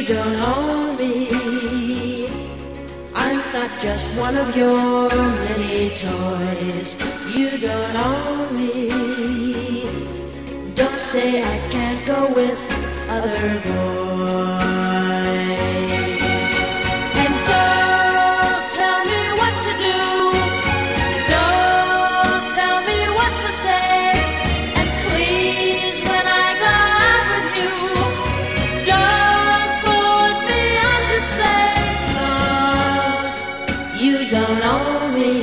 don't own me. I'm not just one of your many toys. You don't own me. Don't say I can't go with other boys. And don't tell me what to do. Don't tell me what to say. And please, when I go out with you, don't put me on display. 'Cause you don't own me.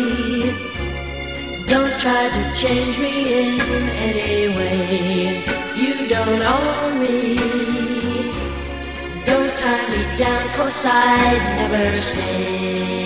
Don't try to change me in any way. You don't own me. Don't tie me down, 'cause I'd never stay.